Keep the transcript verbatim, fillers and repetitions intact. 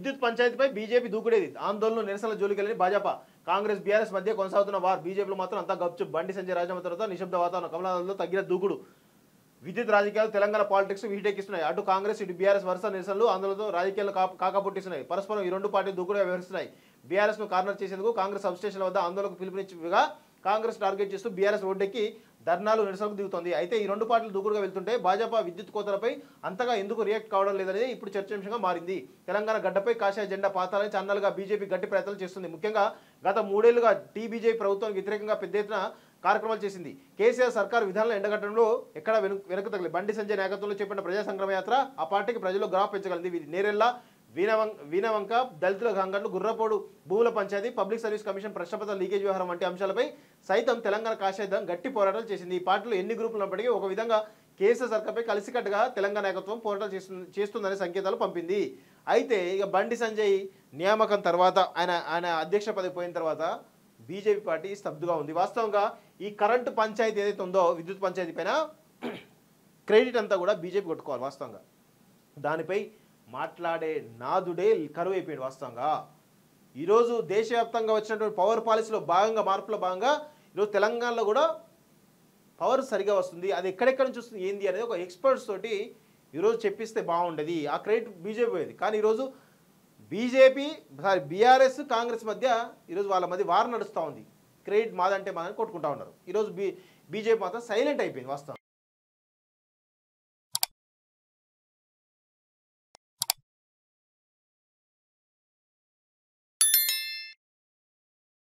విద్యుత్ పంచాయతీపై బీజేపీ దూకుడేది. ఆందోళన నిరసనల జోలికెళ్లని భాజపా, కాంగ్రెస్, బీఆర్ఎస్ మధ్య కొనసాగుతున్న వార్. బీజేపీలో మాత్రం అంతా గప్చుప్. బండి సంజయ్ రాజీనామా తర్వాత నిశ్శబ్ద వాతావరణం. కమలనాథ్లో తగ్గిన దూకుడు. విద్యుత్ రాజకీయాలు తెలంగాణ పాలిటిక్స్ హీటెక్కిస్తున్నాయి. అటు కాంగ్రెస్, ఇటు బీఆర్ఎస్ వరుస నిరసనలు ఆందోళనతో రాజకీయాలు కాకపుట్టిస్తున్నాయి. పరస్పరం ఈ రెండు పార్టీలు దూకుడుగా వ్యవహరిస్తున్నాయి. బీఆర్ఎస్ ను కార్నర్ చేసేందుకు కాంగ్రెస్ సబ్స్టేషన్ల వద్ద ఆందోళనకు పిలుపునిచ్చిగా కాంగ్రెస్ టార్గెట్ చేస్తూ బీఆర్ఎస్ రోడ్డెక్కి ధర్నాలు నిరసనకు దిగుతోంది. అయితే ఈ రెండు పార్టీలు దూకుడుగా వెళ్తుంటే భాజపా విద్యుత్ కోతలపై అంతగా ఎందుకు రియాక్ట్ కావడం లేదనేది ఇప్పుడు చర్చాంశంగా మారింది. తెలంగాణ గడ్డపై కాషాయ జెండా పాతాలని చాన్నాలుగా బీజేపీ గట్టి ప్రయత్నాలు చేస్తుంది. ముఖ్యంగా గత మూడేళ్లుగా టీబీజేపీ ప్రభుత్వానికి వ్యతిరేకంగా పెద్ద ఎత్తున కార్యక్రమాలు చేసింది. కేసీఆర్ సర్కారు విధానాలను ఎండగట్టడంలో ఎక్కడ వెను వెనుక తగలేదు. బండి సంజయ్ నాయకత్వంలో చేపట్టిన ప్రజా సంగ్రామ యాత్ర ఆ పార్టీకి ప్రజల్లో గ్రాఫ్ పెంచగలింది. నేరెల్లా, వీణవం వీణవంక, దళితుల గంగట్లు, గుర్రపోడు భూముల పంచాయతీ, పబ్లిక్ సర్వీస్ కమిషన్, ప్రశ్నపత్ర లీకేజ్ వ్యవహారం వంటి అంశాలపై సైతం తెలంగాణ కాషాయ గట్టి పోరాటాలు చేసింది. ఈ పార్టీలో ఎన్ని గ్రూపులు ఉన్నప్పటికీ ఒక విధంగా కేసీఆర్ సర్కార్పై కలిసికట్టుగా తెలంగాణ నాయకత్వం పోరాటాలు చేస్తుంది చేస్తుందనే సంకేతాలు పంపింది. అయితే ఇక బండి సంజయ్ నియామకం తర్వాత ఆయన ఆయన అధ్యక్ష పదవి పోయిన తర్వాత బీజేపీ పార్టీ స్తబ్దుగా ఉంది. వాస్తవంగా ఈ కరెంటు పంచాయతీ ఏదైతే ఉందో విద్యుత్ పంచాయతీ పైన క్రెడిట్ అంతా కూడా బీజేపీ కొట్టుకోవాలి. వాస్తవంగా దానిపై మాట్లాడే నాదుడే కరువు అయిపోయాడు. వాస్తవంగా ఈరోజు దేశవ్యాప్తంగా వచ్చినటువంటి పవర్ పాలసీలో భాగంగా మార్పులో భాగంగా ఈరోజు తెలంగాణలో కూడా పవర్ సరిగా వస్తుంది. అది ఎక్కడెక్కడ నుంచి వస్తుంది ఏంది అనేది ఒక ఎక్స్పర్ట్స్ తోటి ఈరోజు చెప్పిస్తే బాగుండేది. ఆ క్రెడిట్ బీజేపీ పోయేది. కానీ ఈరోజు బీజేపీ సారీ బీఆర్ఎస్ కాంగ్రెస్ మధ్య ఈరోజు వాళ్ళ మధ్య వార్ నడుస్తూ ఉంది. క్రెడిట్ మాదంటే మాదని కొట్టుకుంటా ఉన్నారు. ఈరోజు బీ బీజేపీ మాత్రం సైలెంట్ అయిపోయింది. వాస్తవం